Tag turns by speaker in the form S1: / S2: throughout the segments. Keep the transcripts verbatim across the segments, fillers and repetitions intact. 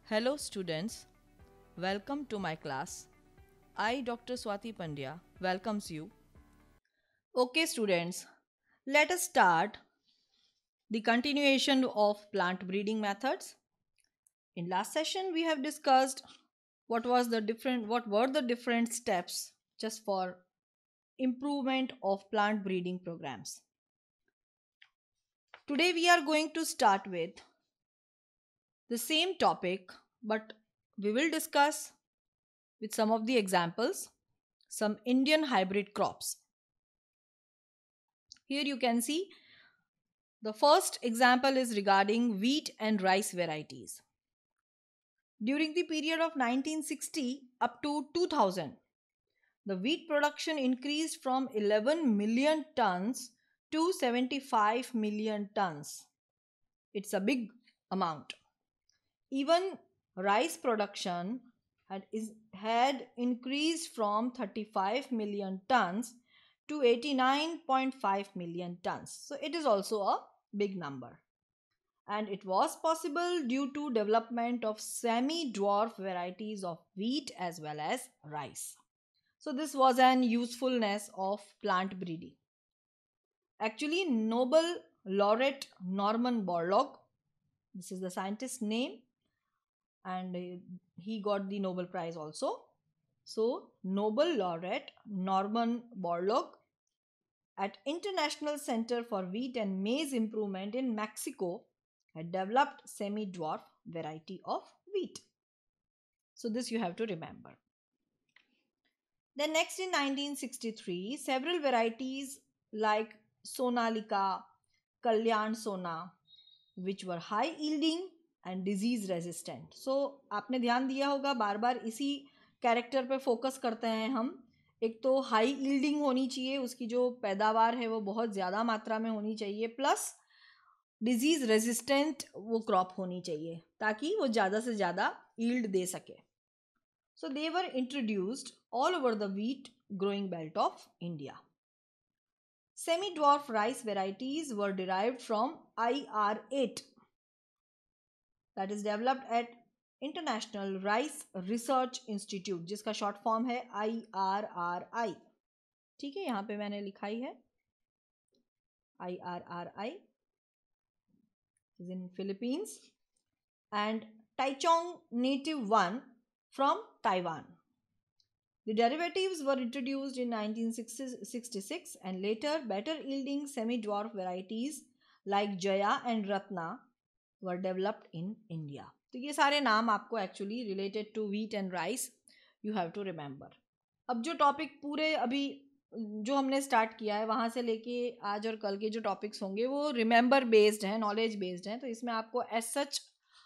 S1: Hello students, welcome to my class. I, Doctor Swati Pandya, welcomes you. Okay students, let us start the continuation of plant breeding methods. In last session we have discussed what was the different what were the different steps just for improvement of plant breeding programs. Today we are going to start with the same topic, but we will discuss with some of the examples some Indian hybrid crops. Here you can see the first example is regarding wheat and rice varieties. During the period of nineteen sixty up to two thousand, the wheat production increased from eleven million tons to seventy-five million tons. It's a big amount. Even rice production had, is, had increased from thirty-five million tons to eighty-nine point five million tons. So it is also a big number. And it was possible due to development of semi-dwarf varieties of wheat as well as rice. So this was an usefulness of plant breeding. Actually, Nobel laureate Norman Borlaug, this is the scientist's name, and he got the Nobel Prize also. So Nobel laureate Norman Borlaug at International Center for Wheat and Maize Improvement in Mexico had developed semi-dwarf variety of wheat. So this you have to remember. Then next in nineteen sixty-three, several varieties like Sonalika, Kalyan Sona, which were high yielding and disease resistant. So आपने ध्यान दिया होगा, बार बार इसी character पे focus करते हैं हम. एक तो हाई यील्डिंग होनी चाहिए, उसकी जो पैदावार है वो बहुत ज़्यादा मात्रा में होनी चाहिए, प्लस डिजीज़ रेजिस्टेंट वो क्रॉप होनी चाहिए ताकि वो ज़्यादा से ज़्यादा यील्ड दे सके. So they were introduced all over the wheat growing belt of India. Semi-dwarf rice varieties were derived from I R eight, that is developed at International Rice Research Institute, जिसका शॉर्ट फॉर्म है I R R I. ठीक है, यहाँ पे मैंने लिखाई है I R R I is in Philippines, and Taichung Native one from Taiwan. The derivatives were introduced in nineteen sixty-six and later better yielding semi-dwarf varieties like Jaya and Ratna were developed in India. तो ये सारे नाम आपको actually related to wheat and rice you have to remember. अब जो topic पूरे अभी जो हमने स्टार्ट किया है वहाँ से लेके आज और कल के जो टॉपिक्स होंगे वो रिमेंबर बेस्ड हैं, नॉलेज बेस्ड हैं, तो इसमें आपको एज सच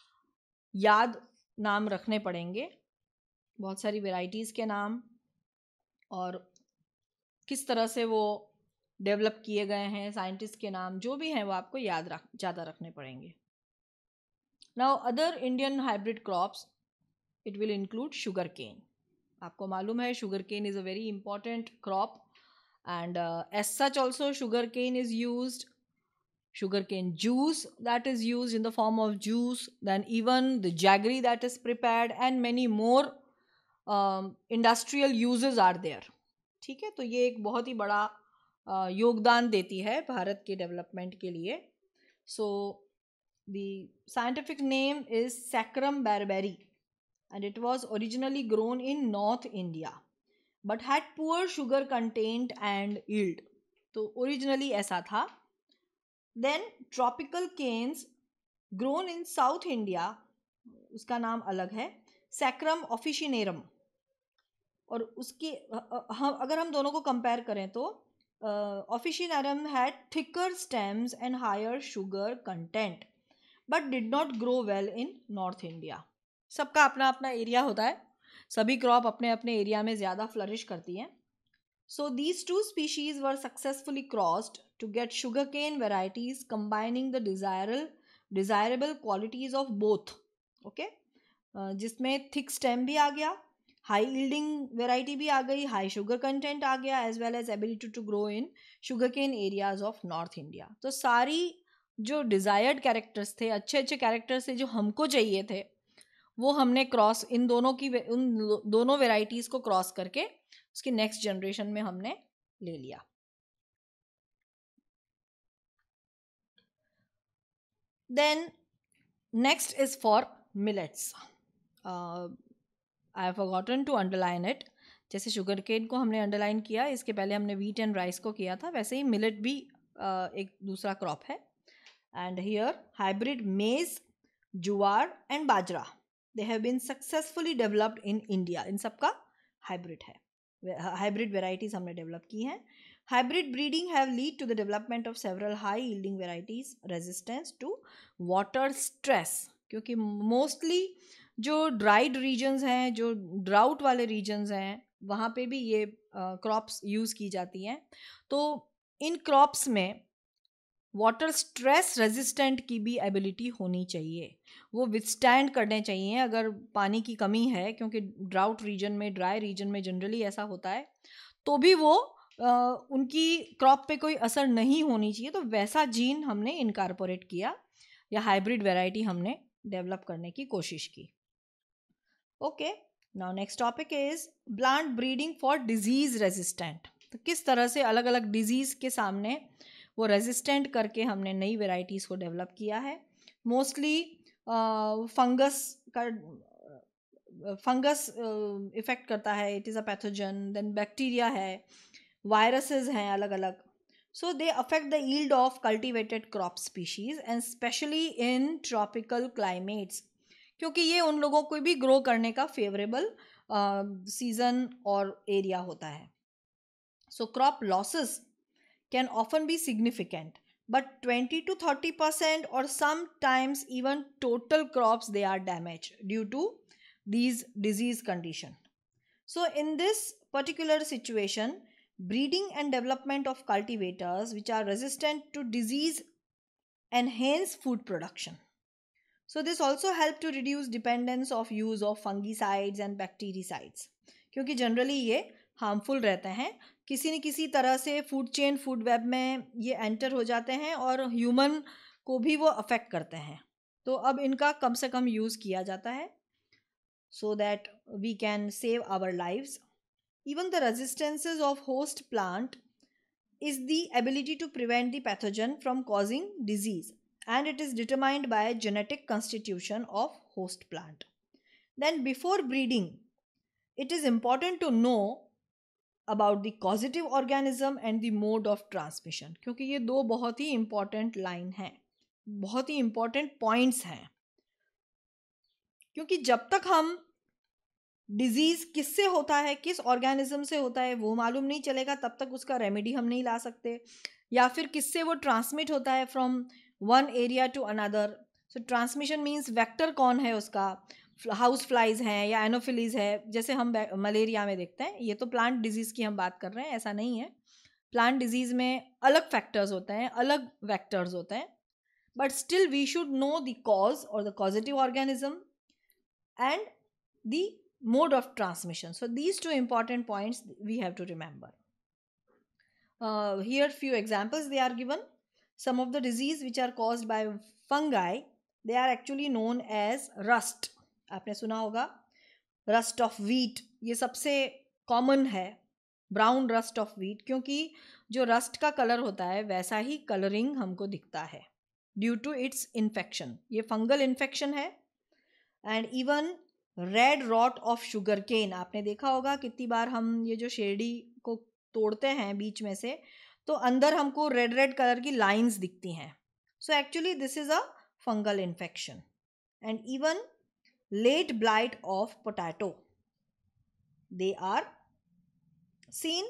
S1: याद नाम रखने पड़ेंगे, बहुत सारी वेराइटीज़ के नाम और किस तरह से वो डेवलप किए गए हैं, साइंटिस्ट के नाम जो भी हैं वो आपको याद रख ज़्यादा रखने पड़ेंगे. Now other Indian hybrid crops it will include sugar cane. आपको मालूम है sugar cane is a very important crop and uh, as such also sugar cane is used, sugar cane juice that is used in the form of juice, then even the jaggery that is prepared and many more um, industrial uses are there. ठीक है, तो ये एक बहुत ही बड़ा uh, योगदान देती है भारत के डेवलपमेंट के लिए. So the scientific name is Saccharum barberry and it was originally grown in North India but had poor sugar content and yield. तो originally ऐसा था. Then tropical canes grown in South India, उसका नाम अलग है Saccharum officinarum. और उसके हम अगर हम दोनों को कंपेयर करें तो officinarum had thicker stems and higher sugar content but did not grow well in North India. सबका अपना अपना एरिया होता है, सभी क्रॉप अपने अपने एरिया में ज़्यादा फ्लरिश करती हैं. So these two species were successfully crossed to get sugar cane varieties combining the desiral desirable qualities of both. Okay, जिसमें थिक स्टेम भी आ गया, हाई यील्डिंग वेराइटी भी आ गई, हाई शुगर कंटेंट आ गया, as well as ability to grow in sugar cane areas of north India. तो सारी जो डिज़ायर्ड कैरेक्टर्स थे, अच्छे अच्छे कैरेक्टर्स थे जो हमको चाहिए थे, वो हमने क्रॉस इन दोनों की उन दोनों वेराइटीज को क्रॉस करके उसकी नेक्स्ट जनरेशन में हमने ले लिया. Then next is for millets. uh, I have forgotten to underline it. जैसे शुगर केन को हमने अंडरलाइन किया, इसके पहले हमने व्हीट एंड राइस को किया था, वैसे ही मिलेट भी uh, एक दूसरा क्रॉप है. And here hybrid maize, jowar and bajra, they have been successfully developed in India. इन सबका हाइब्रिड है, हाइब्रिड वेराइटीज हमने डेवलप की हैं. Hybrid breeding have lead to the development of several high yielding varieties resistance to water stress. क्योंकि mostly जो dried regions हैं, जो ड्राउट वाले रीजन्स हैं, वहाँ पे भी ये क्रॉप्स uh, यूज़ की जाती हैं. तो इन क्रॉप्स में वाटर स्ट्रेस रेजिस्टेंट की भी एबिलिटी होनी चाहिए, वो विथस्टैंड करने चाहिए अगर पानी की कमी है, क्योंकि ड्राउट रीजन में, ड्राई रीजन में जनरली ऐसा होता है, तो भी वो Uh, उनकी क्रॉप पे कोई असर नहीं होनी चाहिए. तो वैसा जीन हमने इनकारपोरेट किया या हाइब्रिड वैरायटी हमने डेवलप करने की कोशिश की. Okay, now next topic is plant breeding for disease resistant. तो किस तरह से अलग अलग डिजीज के सामने वो रेजिस्टेंट करके हमने नई वेराइटीज़ को डेवलप किया है. मोस्टली फंगस का फंगस इफेक्ट करता है, it is a pathogen. Then bacteria है, वायरसेस हैं अलग अलग. So they affect the yield of cultivated crop species and specially in tropical climates, क्योंकि ये उन लोगों को भी ग्रो करने का फेवरेबल सीजन और एरिया होता है. So crop losses can often be significant, but twenty to thirty percent और sometimes even total crops they are damage due to these disease condition. So in this particular situation, breeding and development of cultivators which are resistant to disease enhance food production. So this also help to reduce dependence of use of fungicides and bactericides, क्योंकि generally ये harmful रहते हैं, किसी न किसी तरह से food chain, food web में ये एंटर हो जाते हैं और ह्यूमन को भी वो अफेक्ट करते हैं. तो अब इनका कम से कम यूज़ किया जाता है so that we can save our lives. Even the resistances of host plant is the ability to prevent the pathogen from causing disease, and it is determined by genetic constitution of host plant. Then before breeding, it is important to know about the causative organism and the mode of transmission, क्योंकि ये दो बहुत ही important line हैं, बहुत ही important points हैं. क्योंकि जब तक हम डिजीज़ किससे होता है, किस ऑर्गेनिज्म से होता है, वो मालूम नहीं चलेगा, तब तक उसका रेमेडी हम नहीं ला सकते. या फिर किससे वो ट्रांसमिट होता है from one area to another. So transmission means vector कौन है उसका, हाउस फ्लाइज हैं या एनोफिलीज है, जैसे हम मलेरिया में देखते हैं. ये तो प्लांट डिजीज़ की हम बात कर रहे हैं, ऐसा नहीं है. प्लांट डिजीज़ में अलग फैक्टर्स होते हैं, अलग वेक्टर्स होते हैं, but still we should know the cause और the causative organism and the mode of transmission. So these two important points we have to remember. Uh, here few examples they are given. Some of the disease which are caused by fungi, they are actually known as rust. आपने सुना होगा rust of wheat, ये सबसे common है, brown rust of wheat, क्योंकि जो rust का colour होता है वैसा ही कलरिंग हमको दिखता है due to its infection. ये fungal infection है. And even red rot of sugar cane, आपने देखा होगा कितनी बार हम ये जो शेरडी को तोड़ते हैं बीच में से, तो अंदर हमको रेड रेड कलर की लाइंस दिखती हैं. So actually this is a fungal infection. And even late blight of potato, they are seen.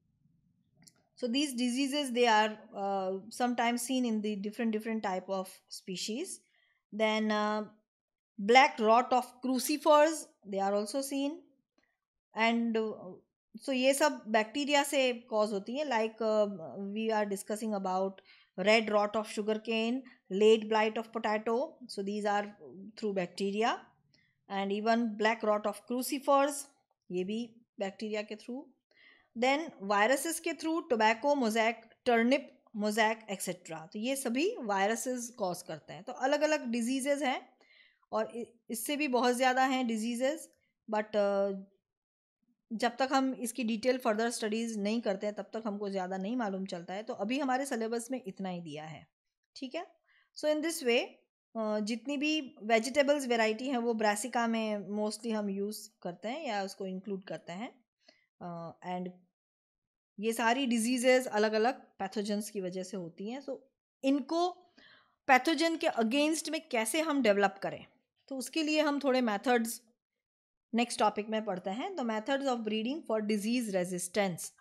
S1: So these diseases, they are uh, sometimes seen in the different different type of species. Then uh, black rot of crucifers, they are also seen. And uh, so ये सब bacteria से cause होती है. Like we are discussing about red rot of sugar cane, late blight of potato, so these are through bacteria. And even black rot of crucifers, ये भी bacteria के through. Then viruses के through tobacco mosaic, turnip mosaic etcetera, तो ये सभी viruses cause करते हैं. तो अलग अलग डिजीजेज हैं और इससे भी बहुत ज़्यादा हैं डिजीज़ेज़, बट जब तक हम इसकी डिटेल फर्दर स्टडीज़ नहीं करते हैं तब तक हमको ज़्यादा नहीं मालूम चलता है। तो अभी हमारे सिलेबस में इतना ही दिया है, ठीक है। सो इन दिस वे जितनी भी वेजिटेबल्स वैरायटी हैं वो ब्रासिका में मोस्टली हम यूज़ करते हैं या उसको इंक्लूड करते हैं। एंड uh, ये सारी डिजीजेज अलग अलग पैथोजेंस की वजह से होती हैं। सो so, इनको पैथोजन के अगेंस्ट में कैसे हम डेवलप करें, तो उसके लिए हम थोड़े मेथड्स नेक्स्ट टॉपिक में पढ़ते हैं। The methods of breeding for disease resistance.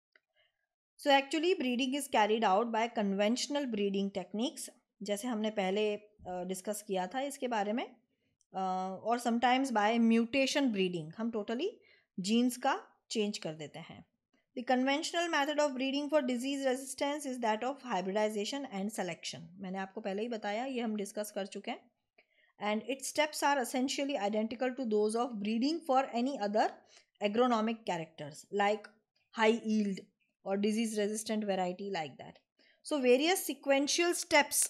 S1: So actually breeding is carried out by conventional breeding techniques, जैसे हमने पहले डिस्कस uh, किया था इसके बारे में, uh, और समटाइम्स बाय म्यूटेशन ब्रीडिंग, हम टोटली जीन्स का चेंज कर देते हैं। The conventional method of breeding for disease resistance is that of hybridization and selection. मैंने आपको पहले ही बताया, ये हम डिस्कस कर चुके हैं। And its steps are essentially identical to those of breeding for any other agronomic characters like high yield or disease resistant variety like that. So various sequential steps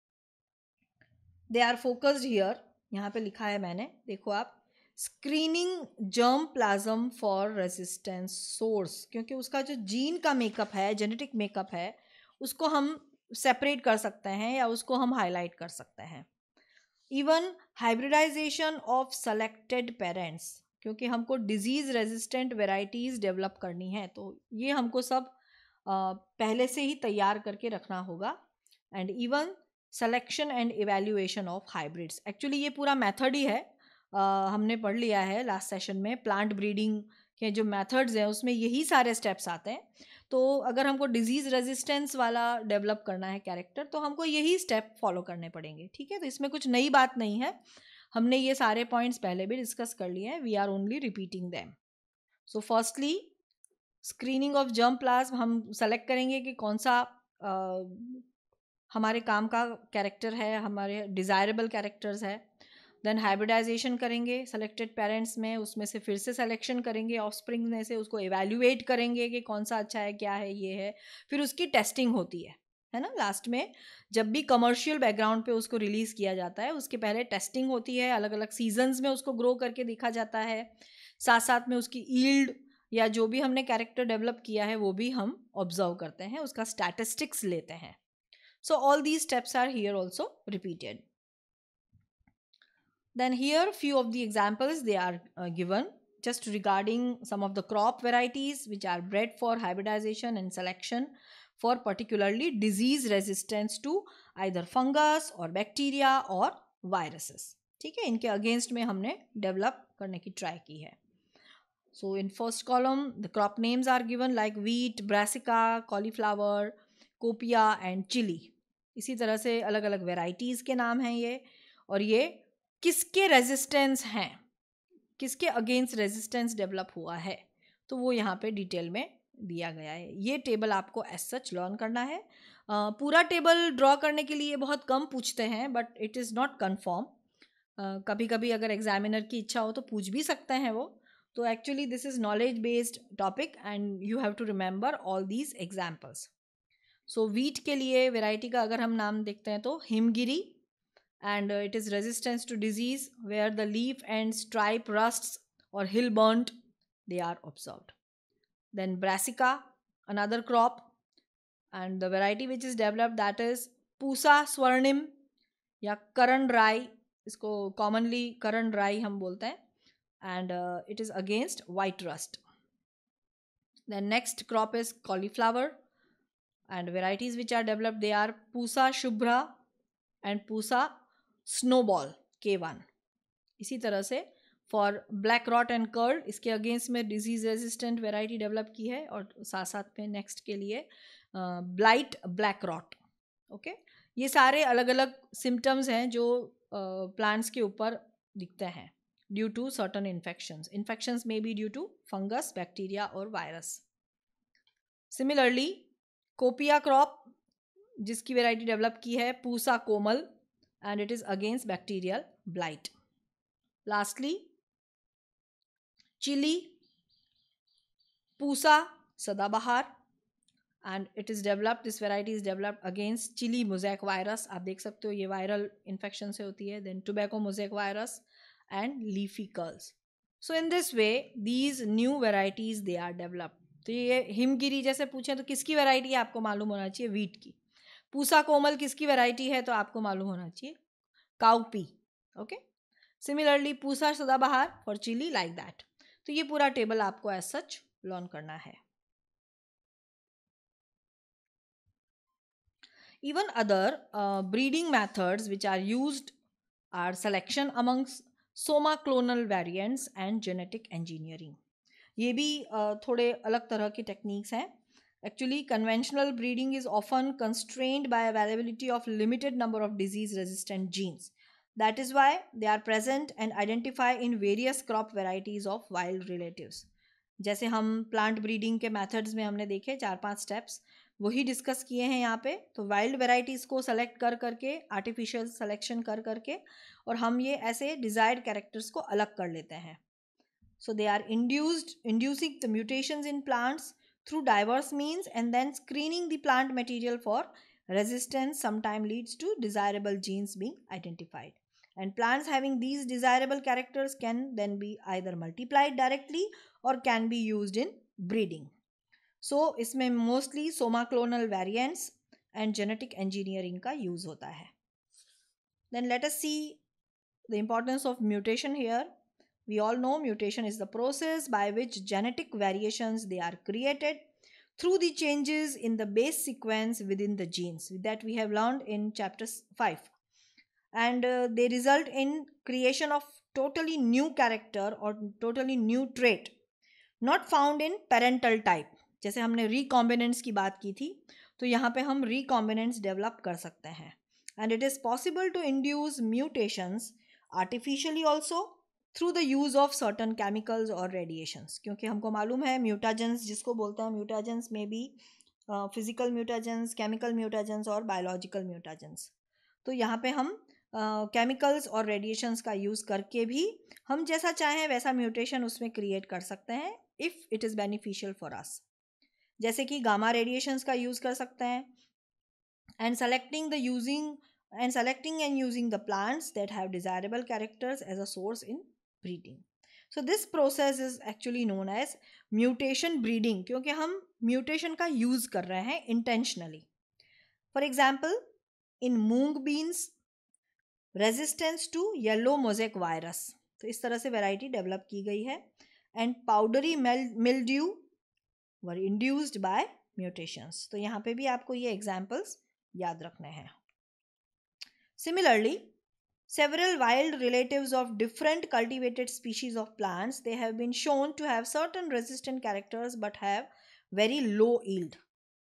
S1: they are focused here. यहाँ पे लिखा है मैंने, देखो आप, screening germplasm for resistance source, क्योंकि उसका जो जीन का मेकअप है, जेनेटिक मेकअप है, उसको हम सेपरेट कर सकते हैं या उसको हम हाईलाइट कर सकते हैं। Even hybridization of selected parents, क्योंकि हमको डिजीज रेजिस्टेंट वेराइटीज़ डेवलप करनी है, तो ये हमको सब आ, पहले से ही तैयार करके रखना होगा। And even selection and evaluation of hybrids, actually ये पूरा मेथड ही है, Uh, हमने पढ़ लिया है लास्ट सेशन में। प्लांट ब्रीडिंग के जो मेथड्स हैं उसमें यही सारे स्टेप्स आते हैं। तो अगर हमको डिजीज़ रेजिस्टेंस वाला डेवलप करना है कैरेक्टर, तो हमको यही स्टेप फॉलो करने पड़ेंगे, ठीक है। तो इसमें कुछ नई बात नहीं है, हमने ये सारे पॉइंट्स पहले भी डिस्कस कर लिए हैं, we are only repeating them. So firstly screening of germplasm, हम सेलेक्ट करेंगे कि कौन सा uh, हमारे काम का कैरेक्टर है, हमारे डिज़ायरेबल कैरेक्टर्स है। देन हाइब्रिडाइजेशन करेंगे सेलेक्टेड पेरेंट्स में, उसमें से फिर से सिलेक्शन करेंगे ऑफस्प्रिंग में से, उसको इवैल्यूएट करेंगे कि कौन सा अच्छा है, क्या है, ये है। फिर उसकी टेस्टिंग होती है है ना। लास्ट में जब भी कमर्शियल बैकग्राउंड पे उसको रिलीज़ किया जाता है, उसके पहले टेस्टिंग होती है, अलग अलग सीजन्स में उसको ग्रो करके देखा जाता है, साथ साथ में उसकी ईल्ड या जो भी हमने कैरेक्टर डेवलप किया है वो भी हम ऑब्जर्व करते हैं, उसका स्टैटिस्टिक्स लेते हैं। So all these steps are here also repeated. Then here few of the examples they are uh, given just regarding some of the crop varieties which are bred for hybridization and selection for particularly disease resistance to either fungus or bacteria or viruses, ठीक है। इनके against में हमने develop करने की try की है। So in first column the crop names are given like wheat, brassica, cauliflower, copia and chili। इसी तरह से अलग अलग वेराइटीज़ के नाम हैं ये, और ये किसके रेजिस्टेंस हैं, किसके अगेंस्ट रेजिस्टेंस डेवलप हुआ है, तो वो यहाँ पे डिटेल में दिया गया है। ये टेबल आपको एज सच लर्न करना है। uh, पूरा टेबल ड्रॉ करने के लिए बहुत कम पूछते हैं, but it is not confirm. कभी कभी अगर एग्जामिनर की इच्छा हो तो पूछ भी सकते हैं वो। तो actually this is knowledge based topic and you have to remember all these examples. So wheat के लिए वेराइटी का अगर हम नाम देखते हैं तो Himgiri, and uh, it is resistance to disease where the leaf and stripe rusts or hill burnt they are observed. Then brassica, another crop, and the variety which is developed that is Pusa swarnim या करण राई, इसको commonly करण राई हम बोलते हैं, and uh, it is against white rust. Then next crop is cauliflower, and varieties which are developed they are Pusa shubhra and Pusa Snowball के one. इसी तरह से for black rot and curl, इसके against में disease resistant variety develop की है, और साथ साथ में नेक्स्ट के लिए ब्लाइट ब्लैक रॉट। ओके, ये सारे अलग अलग सिम्टम्स हैं जो प्लांट्स uh, के ऊपर दिखते हैं due to certain infections. Infections may be due to fungus, bacteria और वायरस। सिमिलरली कोपिया क्रॉप जिसकी वेराइटी डेवलप की है Pusa Komal, and it is against bacterial blight. Lastly, chili, Pusa sadabahar, and it is developed, this variety is developed against chili mosaic virus. आप देख सकते हो ये viral infection से होती है. Then tobacco mosaic virus and leafy curls. So in this way these new varieties they are developed. तो ये हिमगिरी जैसे पूछें तो किसकी वैरायटी है आपको मालूम होना चाहिए, वीट की. पूसा कोमल किसकी वैरायटी है तो आपको मालूम होना चाहिए, काउपी. ओके. सिमिलरली पूसा सदाबहार फॉर चिली, लाइक दैट. तो ये पूरा टेबल आपको एज सच लर्न करना है. Even other uh, breeding methods which are used are selection amongst soma clonal variants and genetic engineering. ये भी uh, थोड़े अलग तरह की टेक्निक्स हैं. Actually, conventional breeding is often constrained by availability of limited number of disease-resistant genes. That is why they are present and identified in various crop varieties of wild relatives. जैसे हम plant breeding के methods में हमने देखे चार पांच steps, वही discuss किए हैं यहाँ पे. तो वाइल्ड वेराइटीज़ को सेलेक्ट कर करके, आर्टिफिशियल सिलेक्शन कर करके, और हम ये ऐसे डिजायर्ड कैरेक्टर्स को अलग कर लेते हैं. So they are induced inducing the mutations in plants through diverse means, and then screening the plant material for resistance sometimes leads to desirable genes being identified. And plants having these desirable characters can then be either multiplied directly or can be used in breeding. So इसमें mostly soma clonal variants and genetic engineering का use होता है. Then let us see the importance of mutation here. We all know mutation is the process by which genetic variations they are created through the changes in the base sequence within the genes that we have learned in chapter five. And uh, they result in creation of totally new character or totally new trait not found in parental type. जैसे हमने recombinants की बात की थी, तो यहाँ पे हम recombinants develop कर सकते हैं. And it is possible to induce mutations artificially also through the use of certain chemicals or radiations. क्योंकि हमको मालूम है mutagens जिसको बोलते हैं, mutagens में भी uh, physical mutagens, chemical mutagens और biological mutagens. तो यहाँ पे हम केमिकल्स uh, और रेडिएशंस का यूज़ करके भी हम जैसा चाहें वैसा म्यूटेशन उसमें क्रिएट कर सकते हैं if it is beneficial for us. जैसे कि गामा रेडिएशंस का यूज़ कर सकते हैं. And selecting the using and selecting and using the plants that have desirable characters as a source in breeding. So this process is actually known as mutation breeding, क्योंकि हम mutation का use कर रहे हैं intentionally. For example, in moong beans, resistance to yellow mosaic virus. तो इस तरह से variety develop की गई है. And powdery mildew were induced by mutations. तो यहाँ पे भी आपको ये examples याद रखने हैं. Similarly, several wild relatives of different cultivated species of plants, they have been shown to have certain resistant characters but have very low yield.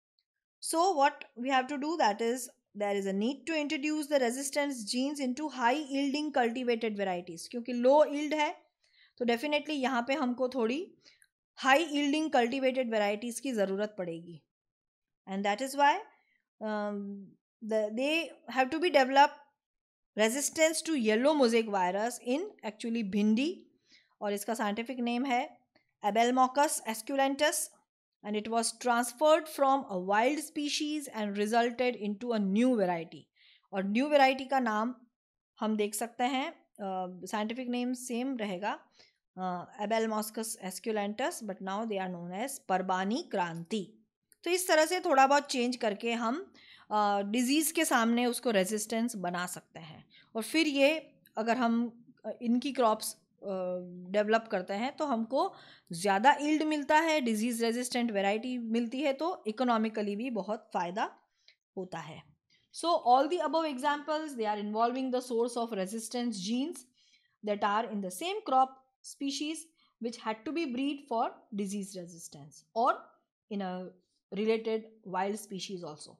S1: So what we have to do, that is, there is a need to introduce the resistance genes into high yielding cultivated varieties. क्योंकि low yield है तो definitely यहाँ पे हमको थोड़ी high yielding cultivated varieties की ज़रूरत पड़ेगी. And that is why um, the, they have to be developed resistance to yellow mosaic virus in actually भिंडी, और इसका scientific name है Abelmochus esculentus, and it was transferred from a wild species and resulted into a new variety. और new variety का नाम हम देख सकते हैं, scientific name same रहेगा Abelmochus esculentus, but now they are known as परबानी क्रांति. तो इस तरह से थोड़ा बहुत चेंज करके हम डिज़ीज़ uh, के सामने उसको रेजिस्टेंस बना सकते हैं. और फिर ये अगर हम इनकी क्रॉप्स डेवलप uh, करते हैं तो हमको ज़्यादा ईल्ड मिलता है, डिजीज़ रेजिस्टेंट वैरायटी मिलती है, तो इकोनॉमिकली भी बहुत फ़ायदा होता है. So all the above examples they are involving the source of resistance genes that are in the same crop species which had to be breed for disease resistance और in a related wild species also.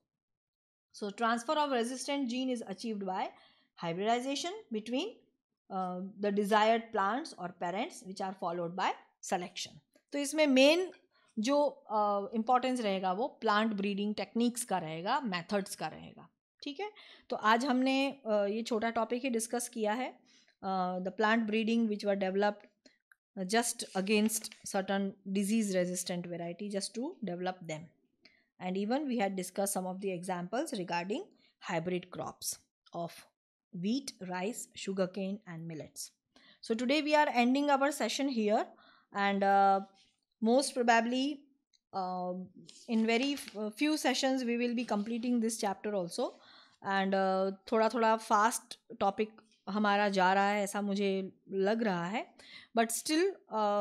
S1: So transfer of resistant gene is achieved by hybridization between uh, the desired plants or parents which are followed by selection. तो इसमें main जो importance uh, रहेगा वो plant breeding techniques का रहेगा, methods का रहेगा. ठीक है. तो आज हमने uh, ये छोटा टॉपिक ही डिस्कस किया है, the plant breeding which were developed just against certain disease resistant variety just to develop them. and even we had discussed some of the examples regarding hybrid crops of wheat, rice, sugarcane, and millets. So today we are ending our session here, and uh, most probably uh, in very f- few sessions we will be completing this chapter also. And uh, थोड़ा थोड़ा fast topic हमारा जा रहा है ऐसा मुझे लग रहा है, बट स्टिल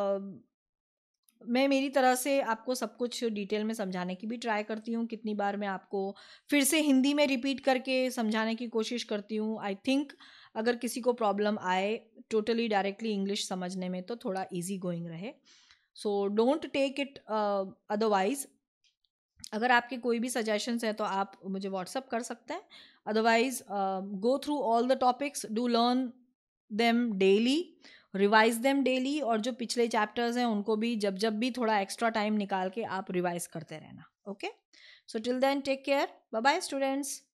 S1: मैं मेरी तरह से आपको सब कुछ डिटेल में समझाने की भी ट्राई करती हूँ. कितनी बार मैं आपको फिर से हिंदी में रिपीट करके समझाने की कोशिश करती हूँ. आई थिंक अगर किसी को प्रॉब्लम आए टोटली डायरेक्टली इंग्लिश समझने में तो थोड़ा इजी गोइंग रहे. So don't take it otherwise. अगर आपके कोई भी सजेशंस है तो आप मुझे व्हाट्सअप कर सकते हैं. Otherwise go through all the topics, do learn them daily, revise them daily, और जो पिछले चैप्टर्स हैं उनको भी जब जब भी थोड़ा एक्स्ट्रा टाइम निकाल के आप रिवाइज करते रहना. Okay, so till then take care, bye bye students.